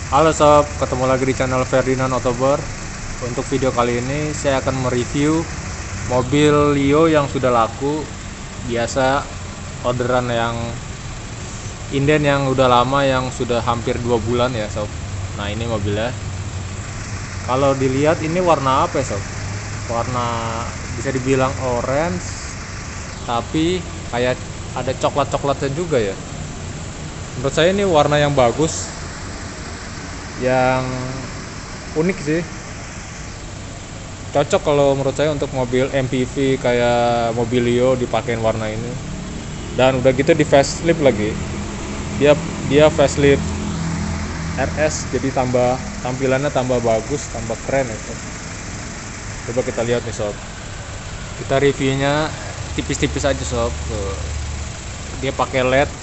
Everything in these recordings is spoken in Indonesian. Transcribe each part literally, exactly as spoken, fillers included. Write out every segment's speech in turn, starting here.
Halo sob, ketemu lagi di channel Ferdinand Otober. Untuk video kali ini saya akan mereview mobil Lio yang sudah laku. Biasa orderan yang inden yang udah lama, yang sudah hampir dua bulan ya sob. Nah ini mobilnya. Kalau dilihat ini warna apa ya sob? Warna bisa dibilang orange, tapi kayak ada coklat-coklatnya juga ya. Menurut saya ini warna yang bagus, yang unik sih, cocok kalau menurut saya untuk mobil M P V kayak mobil Lio dipakein warna ini. Dan udah gitu di facelift lagi, dia dia facelift R S, jadi tambah tampilannya tambah bagus, tambah keren ya sob. Coba kita lihat nih sob, kita reviewnya tipis-tipis aja sob. Tuh, dia pakai L E D.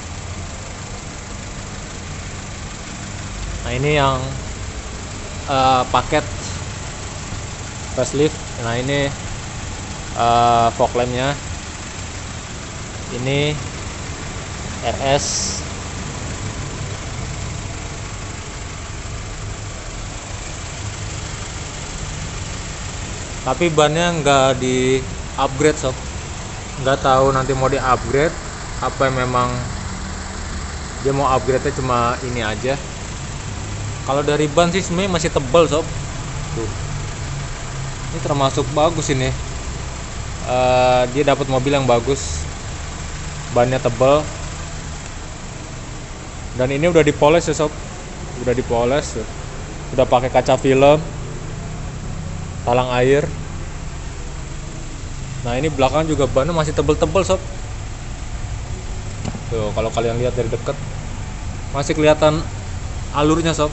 Nah ini yang uh, paket facelift. Nah ini uh, fog lampnya, ini R S. Tapi bannya nggak di upgrade sob, nggak tahu nanti mau di upgrade apa, memang dia mau upgrade nya cuma ini aja. Kalau dari ban sih sebenarnya masih tebal sob. Tuh, ini termasuk bagus ini. Uh, dia dapat mobil yang bagus, bannya tebal, dan ini udah dipoles ya sob. Udah dipoles, udah pakai kaca film, talang air. Nah ini belakang juga bannya masih tebel-tebel sob. Tuh kalau kalian lihat dari dekat masih kelihatan alurnya sob.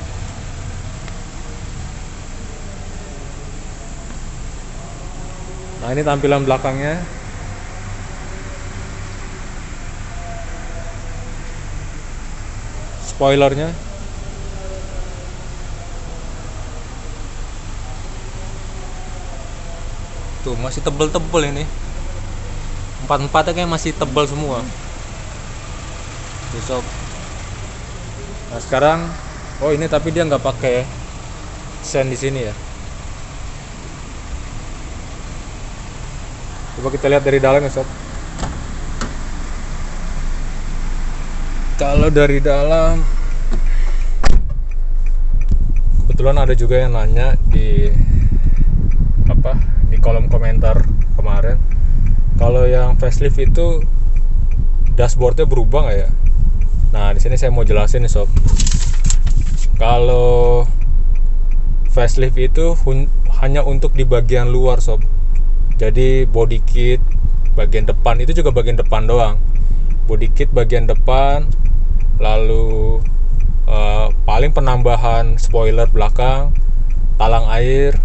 Nah ini tampilan belakangnya. Spoilernya. Tuh masih tebel-tebel ini. Empat-empatnya kayak masih tebel semua. Tuh sob. Nah sekarang, oh ini tapi dia nggak pakai sen di sini ya. Coba kita lihat dari dalam ya sob. Kalau dari dalam, kebetulan ada juga yang nanya di apa di kolom komentar kemarin, kalau yang facelift itu dashboardnya berubah nggak ya? Nah di sini saya mau jelasin nih sob. Kalau facelift itu hanya untuk di bagian luar sob. Jadi body kit bagian depan itu juga bagian depan doang. Body kit bagian depan, lalu uh, paling penambahan spoiler belakang, talang air,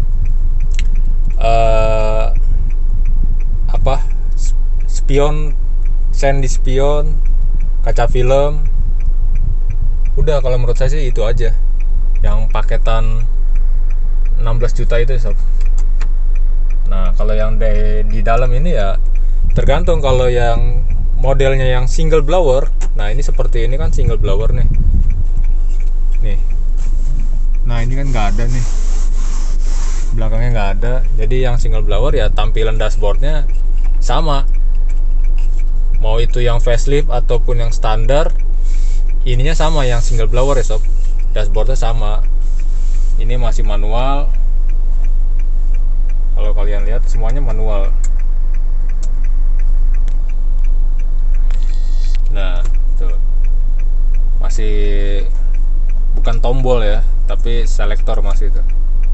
uh, apa spion, sen di spion, kaca film. Udah kalau menurut saya sih itu aja. Yang paketan enam belas juta itu sob. Nah kalau yang di, di dalam ini ya tergantung. Kalau yang modelnya yang single blower, nah ini seperti ini kan single blower nih. Nih. Nah ini kan nggak ada nih, belakangnya nggak ada. Jadi yang single blower ya tampilan dashboardnya sama. Mau itu yang facelift ataupun yang standar, ininya sama, yang single blower ya sob. Dashboardnya sama. Ini masih manual. Kalau kalian lihat semuanya manual. Nah, tuh. Masih bukan tombol ya, tapi selektor masih itu.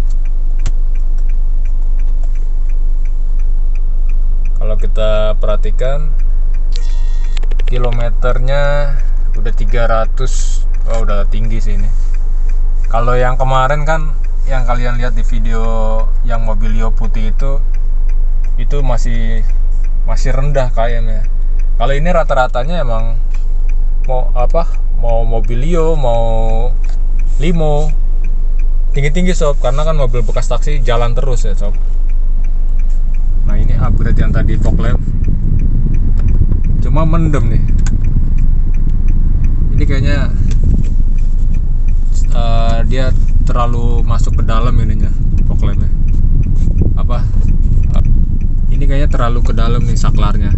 Kalau kita perhatikan kilometernya udah tiga ratus. Oh, udah tinggi sih ini. Kalau yang kemarin kan yang kalian lihat di video yang mobil Lio putih itu itu masih masih rendah K M ya. Kalau ini rata-ratanya emang mau apa, mau mobil Lio mau limo tinggi-tinggi sob, karena kan mobil bekas taksi jalan terus ya sob. Nah ini upgrade yang tadi fog lamp, cuma mendem nih. Ini kayaknya uh, dia terlalu masuk ke dalam ininya, fog lampnya. Apa? Ini kayaknya terlalu ke dalam nih saklarnya.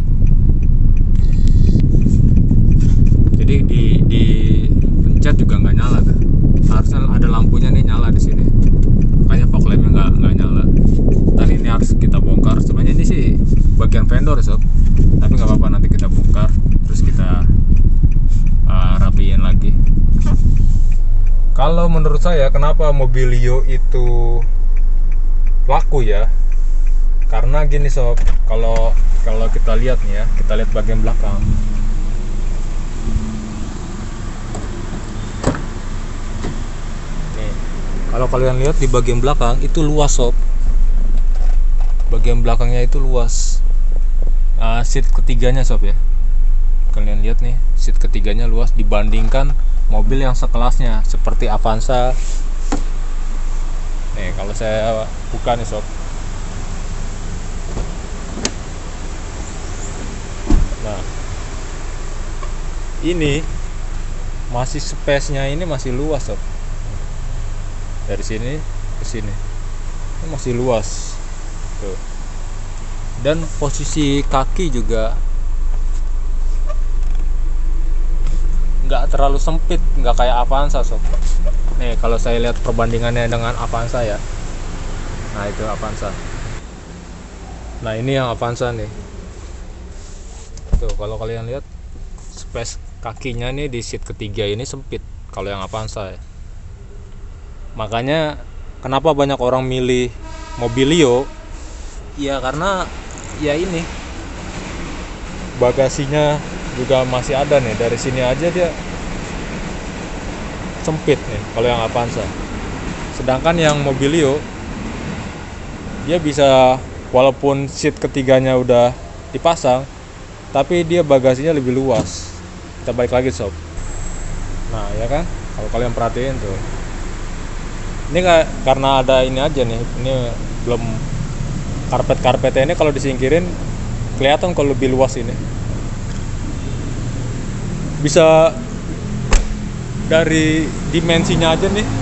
Jadi di di pencet juga nggak nyala tuh. Harusnya ada lampunya nih nyala di sini. Makanya fog lampnya nggak nggak nyala. Dan ini harus kita bongkar. Sebenarnya ini sih bagian vendor sob. Tapi nggak apa-apa, nanti kita bongkar terus kita uh, rapiin lagi. Kalau menurut saya kenapa Mobilio itu laku ya? Karena gini sob, kalau kalau kita lihat nih ya, kita lihat bagian belakang. Nih, kalau kalian lihat di bagian belakang itu luas sob. Bagian belakangnya itu luas. Uh, seat ketiganya sob ya. Kalian lihat nih, seat ketiganya luas dibandingkan mobil yang sekelasnya seperti Avanza. Nih, kalau saya buka nih sob. Nah, ini masih space-nya ini masih luas sob. Dari sini ke sini ini masih luas tuh. Dan posisi kaki juga nggak terlalu sempit, nggak kayak Avanza sob. Nih kalau saya lihat perbandingannya dengan Avanza ya. Nah itu Avanza. Nah ini yang Avanza nih. Tuh kalau kalian lihat space kakinya nih di seat ketiga ini sempit kalau yang Avanza ya. Makanya kenapa banyak orang milih Mobilio? Ya karena ya ini bagasinya juga masih ada nih, dari sini aja dia sempit nih kalau yang Avanza. Sedangkan yang Mobilio dia bisa, walaupun seat ketiganya udah dipasang, tapi dia bagasinya lebih luas. Kita balik lagi sob. Nah ya kan, kalau kalian perhatiin tuh, ini gak, karena ada ini aja nih, ini belum karpet-karpetnya ini kalau disingkirin kelihatan kalau lebih luas ini. Bisa dari dimensinya aja nih,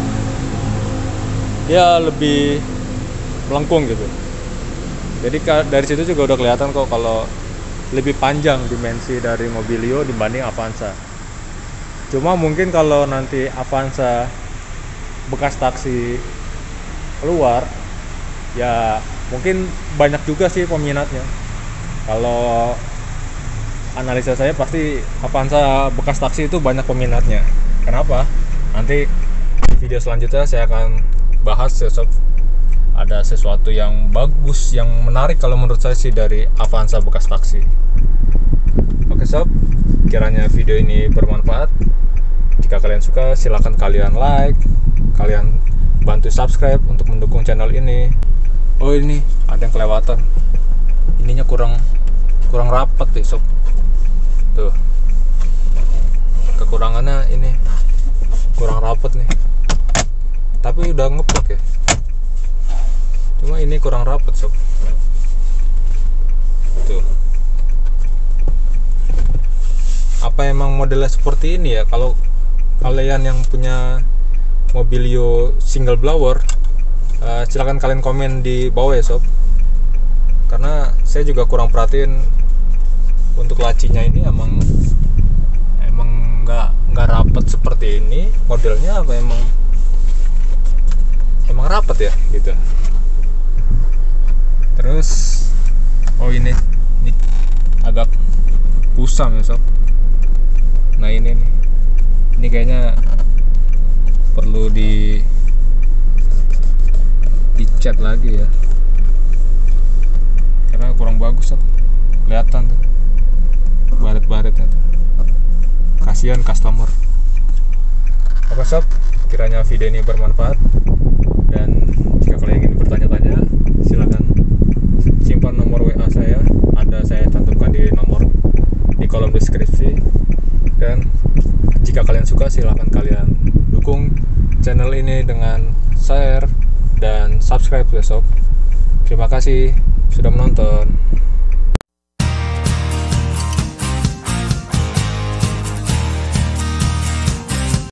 dia lebih melengkung gitu. Jadi dari situ juga udah kelihatan kok kalau lebih panjang dimensi dari Mobilio dibanding Avanza. Cuma mungkin kalau nanti Avanza bekas taksi keluar, ya mungkin banyak juga sih peminatnya. Kalau analisa saya pasti Avanza bekas taksi itu banyak peminatnya. Kenapa? Nanti video selanjutnya saya akan bahas ya sob. Ada sesuatu yang bagus, yang menarik kalau menurut saya sih dari Avanza bekas taksi. Oke sob, kiranya video ini bermanfaat. Jika kalian suka, silahkan kalian like, kalian bantu subscribe untuk mendukung channel ini. Oh ini ada yang kelewatan, ininya kurang kurang rapat nih sob. Tuh, kekurangannya ini kurang rapat nih. Tapi udah ngeplak ya. Cuma ini kurang rapat sob. Tuh. Apa emang modelnya seperti ini ya? Kalau kalian yang punya Mobilio single blower, uh, silahkan kalian komen di bawah ya sob. Karena saya juga kurang perhatiin untuk lacinya ini, emang emang nggak nggak rapat seperti ini modelnya, apa emang emang rapat ya gitu. Terus oh ini ini agak kusam ya sob. Nah ini nih, ini kayaknya perlu di dicat lagi ya, karena kurang bagus sob. Kelihatan tuh baret-baretnya tuh. Kasihan customer. Oke sob, kiranya video ini bermanfaat, dan jika kalian ingin bertanya-tanya silakan simpan nomor W A saya, ada saya cantumkan di nomor di kolom deskripsi. Dan jika kalian suka, silakan kalian dukung channel ini dengan share dan subscribe ya sob. Terima kasih sudah menonton.